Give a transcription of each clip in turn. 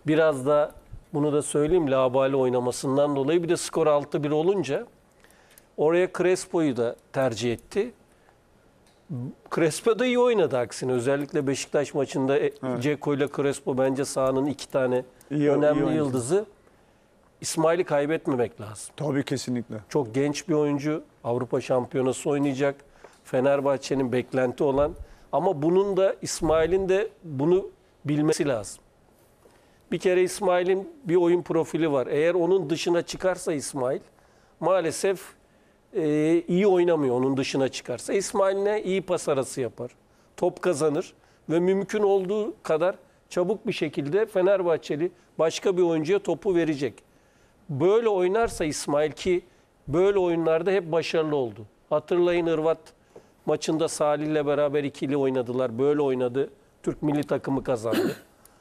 Biraz da bunu da söyleyeyim, labali oynamasından dolayı bir de skor 6-1 olunca oraya Crespo'yu da tercih etti. Crespo da iyi oynadı aksine. Özellikle Beşiktaş maçında Dzeko ile Crespo bence sahanın iki tane önemli yıldızı. İsmail'i kaybetmemek lazım. Tabii, kesinlikle. Çok genç bir oyuncu. Avrupa Şampiyonası oynayacak. Fenerbahçe'nin beklenti olan. Ama bunun da İsmail'in de bunu bilmesi lazım. Bir kere İsmail'in bir oyun profili var. Eğer onun dışına çıkarsa İsmail, maalesef iyi oynamıyor onun dışına çıkarsa. İsmail ne? İyi pas arası yapar. Top kazanır ve mümkün olduğu kadar çabuk bir şekilde Fenerbahçeli başka bir oyuncuya topu verecek. Böyle oynarsa İsmail, ki böyle oyunlarda hep başarılı oldu. Hatırlayın, Hırvat maçında Salih ile beraber ikili oynadılar. Böyle oynadı. Türk milli takımı kazandı.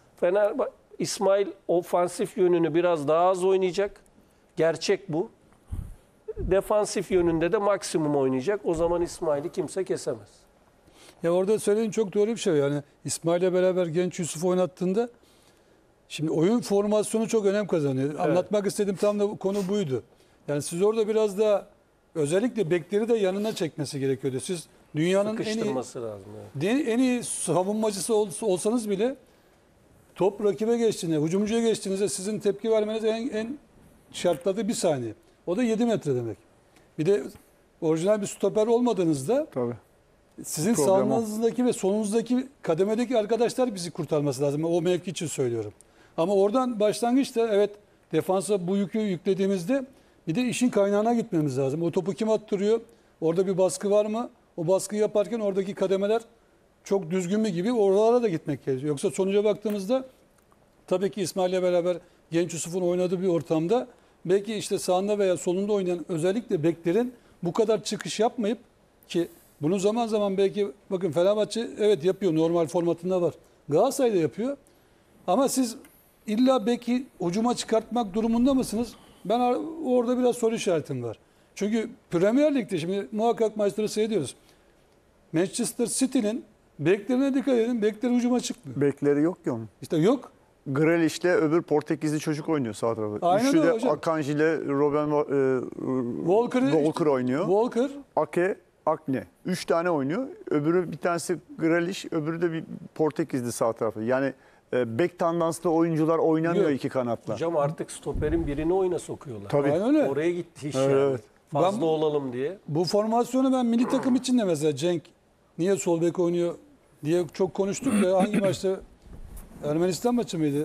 İsmail ofansif yönünü biraz daha az oynayacak. Gerçek bu. Defansif yönünde de maksimum oynayacak. O zaman İsmail'i kimse kesemez. Ya orada söylediğin çok doğru bir şey. Yani İsmail'le beraber genç Yusuf oynattığında şimdi oyun formasyonu çok önem kazanıyor. Evet. Anlatmak istediğim tam da konu buydu. Yani siz orada biraz da özellikle bekleri de yanına çekmesi gerekiyordu. Siz dünyanın en iyi savunmacısı olsanız bile top rakibe geçtiğinde, hücumcuya geçtiğinizde sizin tepki vermeniz en şartladığı bir saniye. O da 7 metre demek. Bir de orijinal bir stoper olmadığınızda tabii, sizin sağınızdaki ve solunuzdaki kademedeki arkadaşlar bizi kurtarması lazım. O mevki için söylüyorum. Ama oradan başlangıçta evet, defansa bu yükü yüklediğimizde bir de işin kaynağına gitmemiz lazım. O topu kim attırıyor? Orada bir baskı var mı? O baskıyı yaparken oradaki kademeler çok düzgün mü gibi, oralara da gitmek gerekiyor. Yoksa sonuca baktığımızda tabii ki İsmail'le beraber genç Yusuf'un oynadığı bir ortamda belki işte sağında veya solunda oynayan özellikle beklerin bu kadar çıkış yapmayıp, ki bunu zaman zaman belki bakın Fenerbahçe evet yapıyor, normal formatında var. Galatasaray da yapıyor. Ama siz illa belki hücuma çıkartmak durumunda mısınız? Ben orada biraz soru işaretim var. Çünkü Premier Lig'de şimdi muhakkak maçları seyrediyoruz. Manchester City'nin beklerine dikkat edin. Bekleri hücuma çıkmıyor. Bekleri yok ki onun. İşte yok. Grealish'le öbür Portekizli çocuk oynuyor sağ tarafta. Aynen Üçlü de hocam. Akanji ile Walker oynuyor. Walker. Ake, Akne. 3 tane oynuyor. Öbürü, bir tanesi Grealish, öbürü de bir Portekizli sağ tarafı. Yani bek tandanslı oyuncular oynamıyor iki kanatla. Hocam artık stoperin birini oyuna sokuyorlar. Tabii. Öyle. Oraya gitti iş evet, yani. Evet. Fazla olalım diye. Bu formasyonu ben milli takım için de mesela Cenk niye sol bek oynuyor diye çok konuştuk ve hangi maçta, Ermenistan maçı mıydı?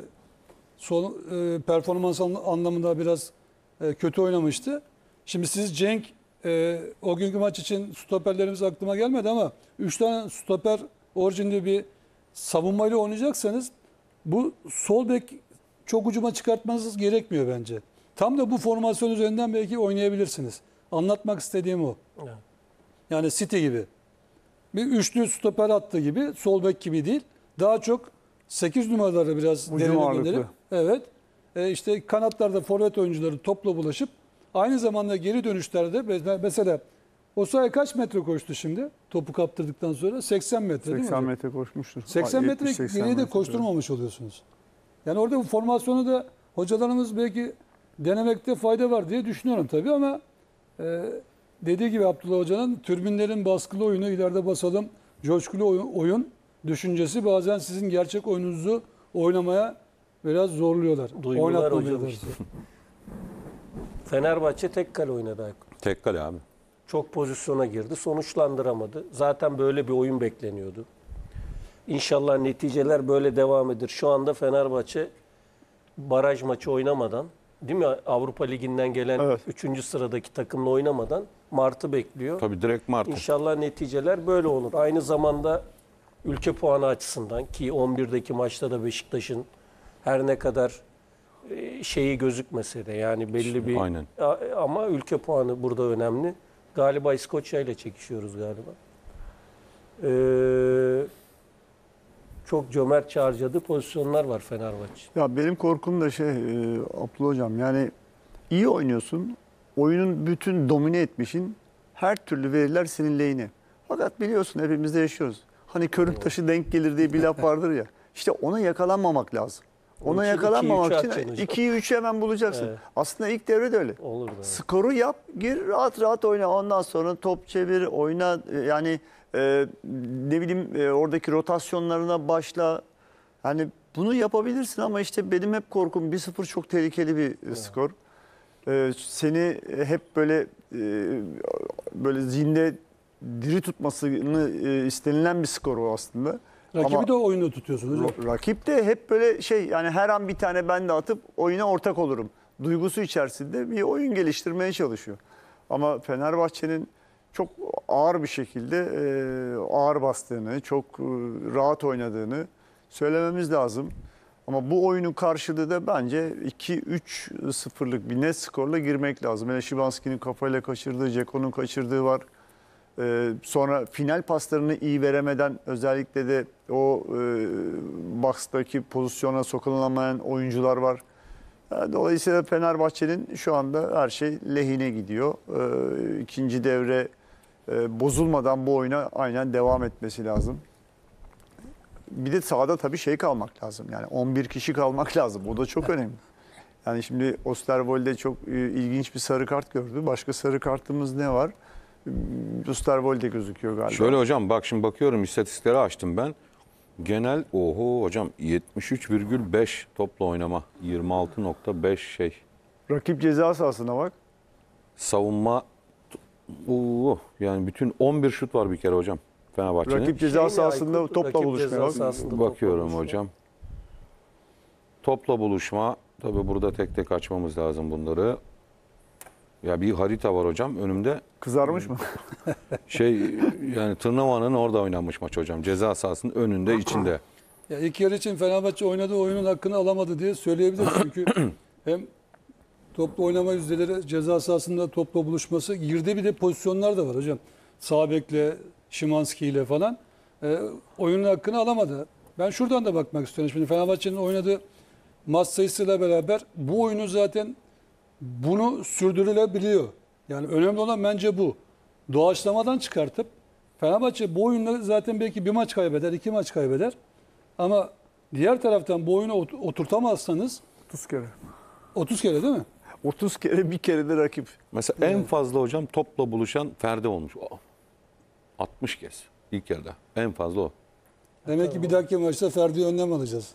Performans anlamında biraz kötü oynamıştı. Şimdi siz Cenk o günkü maç için stoperlerimiz aklıma gelmedi ama 3 tane stoper orijinli bir savunmayla oynayacaksanız bu sol bek çok ucuma çıkartmanız gerekmiyor bence. Tam da bu formasyon üzerinden belki oynayabilirsiniz. Anlatmak istediğim o. Evet. Yani City gibi. Bir üçlü stoper attığı gibi, sol bek gibi değil. Daha çok 8 numaraları biraz derine gönderip, evet. İşte kanatlarda forvet oyuncuları topla bulaşıp aynı zamanda geri dönüşlerde mesela Osayi kaç metre koştu şimdi? Topu kaptırdıktan sonra 80 metre değil mi? 80 metre koşmuştur. 80 metre geriye de koşturmamış oluyorsunuz. Yani orada bu formasyonu da hocalarımız belki denemekte fayda var diye düşünüyorum tabii ama dediği gibi Abdullah Hoca'nın türbinlerin baskılı oyunu ileride basalım, coşkulu oyun düşüncesi bazen sizin gerçek oyununuzu oynamaya biraz zorluyorlar. Duygular hocam işte. Fenerbahçe tek kale oynadı. Tek kale abi. Çok pozisyona girdi, sonuçlandıramadı. Zaten böyle bir oyun bekleniyordu. İnşallah neticeler böyle devam eder. Şu anda Fenerbahçe baraj maçı oynamadan, değil mi? Avrupa Ligi'nden gelen 3. sıradaki takımla oynamadan Mart'ı bekliyor. Tabii direkt Mart. İnşallah neticeler böyle olur. Aynı zamanda ülke puanı açısından, ki 11'deki maçta da Beşiktaş'ın her ne kadar şeyi gözükmese de yani belli bir aynen. Ama ülke puanı burada önemli. Galiba İskoçya ile çekişiyoruz galiba. Çok cömertçe harcadığı pozisyonlar var Fenerbahçe. Ya benim korkum da Abdullah Hocam, yani iyi oynuyorsun. Oyunun bütün domine etmişin. Her türlü veriler senin lehine. Fakat biliyorsun hepimiz de yaşıyoruz. Hani körün taşı denk gelir diye bir laf vardır ya. İşte ona yakalanmamak lazım. Ona İki- yakalanmamak 2-3'ü için atacaksın hocam. 2'yi 3'ü hemen bulacaksın. Evet. Aslında ilk devre de öyle. Olur da. Skoru yap, gir rahat rahat oyna. Ondan sonra top çevir, oyna. Yani ne bileyim oradaki rotasyonlarına başla. Hani bunu yapabilirsin ama işte benim hep korkum 1-0 çok tehlikeli bir skor. Seni hep böyle zihinde diri tutmasını istenilen bir skor o aslında. Rakibi Ama de oyunu tutuyorsun hocam. rakip de hep böyle yani her an bir tane ben de atıp oyuna ortak olurum duygusu içerisinde bir oyun geliştirmeye çalışıyor. Ama Fenerbahçe'nin çok ağır bir şekilde ağır bastığını, çok rahat oynadığını söylememiz lazım. Ama bu oyunun karşılığı da bence 2-3-0'lık bir net skorla girmek lazım. Hele Szymański'nin kafayla kaçırdığı, Dzeko'nun kaçırdığı var. Sonra final paslarını iyi veremeden özellikle de o box'taki pozisyona sokulamayan oyuncular var. Dolayısıyla Fenerbahçe'nin şu anda her şey lehine gidiyor. İkinci devre bozulmadan bu oyuna aynen devam etmesi lazım. Bir de sahada tabii kalmak lazım. Yani 11 kişi kalmak lazım. O da çok önemli. Yani şimdi Osterwolde çok ilginç bir sarı kart gördü. Başka sarı kartımız ne var? Osterwolde gözüküyor galiba. Şöyle hocam bak şimdi bakıyorum istatistikleri açtım ben. Genel hocam 73,5 topla oynama. 26,5 Rakip ceza sahasına bak. savunma yani bütün 11 şut var bir kere hocam Fenerbahçe'nin. Rakip ceza sahasında topla buluşmaya bak. Bakıyorum hocam. Topla buluşma. Tabii burada tek tek açmamız lazım bunları. Ya bir harita var hocam önümde. Kızarmış mı? Yani Tırnava'nın orada oynanmış maç hocam. Ceza sahasının önünde içinde. Ya ilk yarı için Fenerbahçe oynadığı oyunun hakkını alamadı diye söyleyebiliriz. Çünkü hem toplu oynama yüzdeleri ceza sahasında topla buluşması girdiği bir de pozisyonlar da var hocam. Sağ bekle, Szymański ile falan oyunun hakkını alamadı. Ben şuradan da bakmak istiyorum. Şimdi Fenerbahçe'nin oynadığı maç sayısıyla beraber bu oyunu zaten bunu sürdürülebiliyor. Yani önemli olan bence bu. Doğaçlamadan çıkartıp Fenerbahçe bu oyunda zaten belki bir maç kaybeder, 2 maç kaybeder. Ama diğer taraftan bu oyunu oturtamazsanız 30 kere. 30 kere değil mi? 30 kere bir kere de rakip. Mesela en fazla hocam topla buluşan Ferdi olmuş. 60 kez ilk yarıda. En fazla o. Demek ki bir dahaki maçta Ferdi'ye önlem alacağız.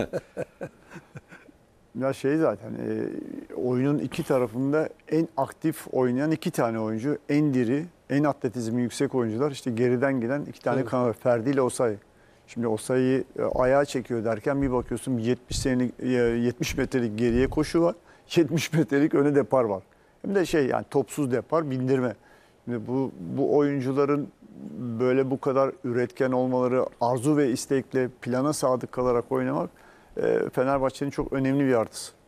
Ya zaten oyunun iki tarafında en aktif oynayan iki tane oyuncu, en diri, en atletizmi yüksek oyuncular. İşte geriden gelen iki tane Evet. kanat, Ferdi ile Osayi. Şimdi Osayi'yi ayağa çekiyor derken bir bakıyorsun 70 metrelik geriye koşu var, 70 metrelik öne depar var. Hem de yani topsuz depar, bindirme. Şimdi bu oyuncuların böyle bu kadar üretken olmaları, arzu ve istekle plana sadık kalarak oynamak Fenerbahçe'nin çok önemli bir artısı.